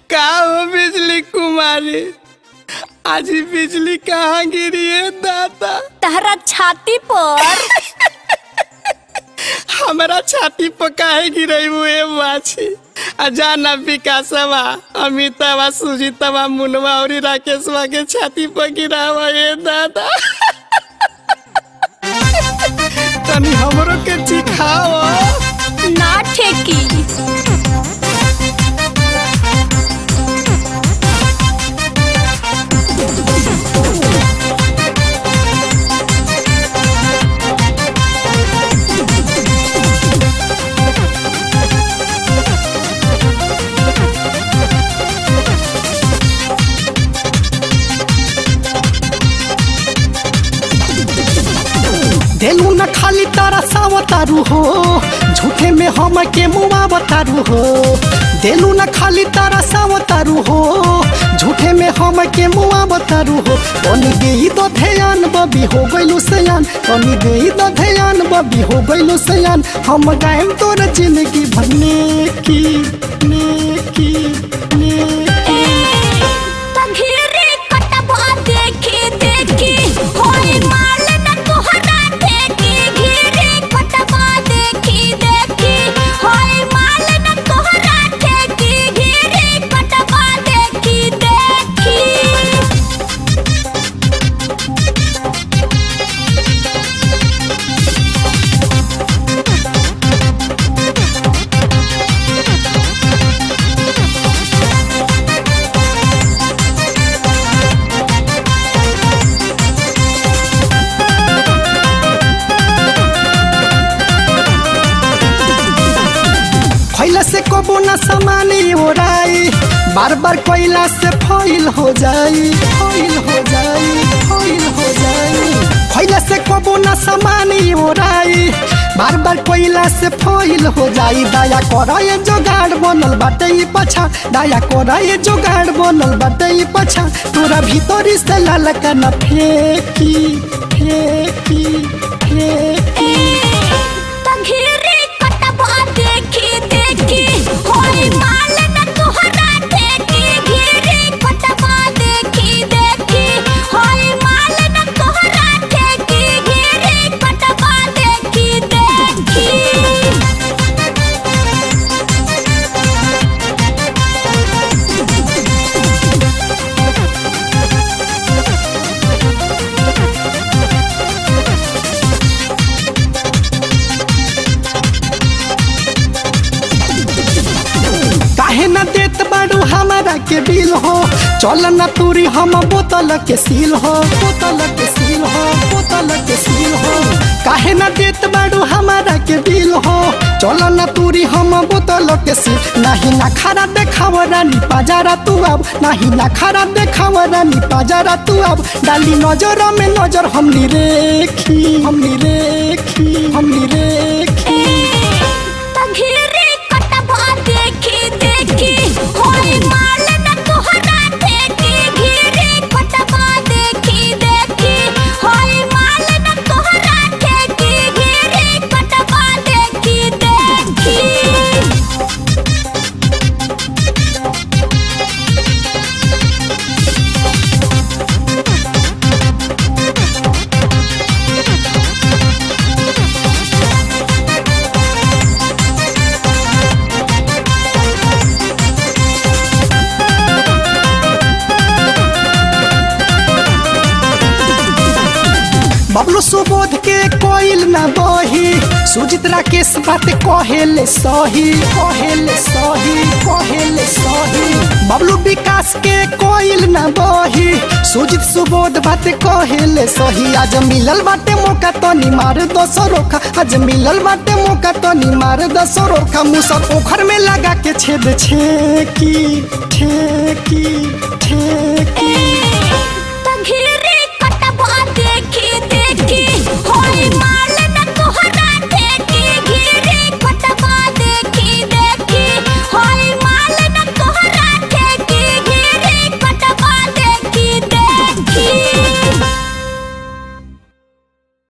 का हो बिजली कुमारी, आज बिजली कहाँ गिरी है दादा? तहरा छाती पर। हमारा छाती पर काहे गिरई हुए बाछी? जाना विकासवा, अमितावा, सुजीतवा, मुनवा और राकेशवा के छाती पर गिरा हुआ है दादा। तनी हमरो के चिखाओ ना ठेकी। देलू न खाली तारा सावतारू हो, झूठे में हम के मुआ बतारू हो। देलू न खाली तारा सावतारू हो, झूठे में हम के मुआ बतारू हो। तनी देई दो ध्यान बबी हो गइलू सयान, तनी देई दो ध्यान बबी हो गइलू सयान। हम गायम तोर जिंदगी भरने की नेकी नेकी। तघेरे कटबा देखी देखी होई माल न तोहरा ठेकी। घेरे कटबा देखी देखी होई माल न तोहरा ठेकी। घेरे कटबा देखी देखी। खैला से कबो न समानी ओराई, बार बार कोयला से फैल हो जाई, फैल हो जाई, फैल हो जाई। खैला से कबो न समानी ओराई, बार बार कोयला से फैल हो जाई। दया कर ये जोगाड़ बनल बाटे ई पछा, दया कर ये जोगाड़ बनल बाटे ई पछा। तोरा भीतरी से लालका न फेंकी फेंकी फेंकी। तघेरे कटबा देखी देखी होई माल न तोहरा ठेकी। घेरे कटबा देखी देखी होई माल न तोहरा ठेकी। घेरे कटबा देखी देखी। काहे न देत बाड़ू हमारा के बिल हो, चल न तूरी हम बोतल के सील हो, बोतल के सील हो, बोतल के सील हो। काहे न देत बाड़ू हमारा के बिल हो, चल न तूरी हम बोतल के सील। नहीं ना खरा देखाव रानी पाजारा तू अब, नहीं ना खरा देखाव रानी पाजारा तू अब। डाली नजर में नजर हमनी रेखी, हमनी रेखी, हमनी रेखी। तघेरे कटबा देखी देखी होई माल न तोहरा ठेकी। घेरे कटबा देखी देखी होई माल न तोहरा ठेकी। घेरे कटबा देखी देखी। बबलू सुबोध के कोइल न बही, सुजित राकेश बात कहेले सही, कहेले सही, कहेले सही। बबलू विकास के कोइल न बही, सुजित सुबोध बात कहेले सही। आज मिलल बाटे मौका तनी मार दो सरोखा, आज मिलल बाटे मौका तनी मार दो सरोखा। मुसा पोखर में लगा के छेद छेकी ठेकी ठेकी।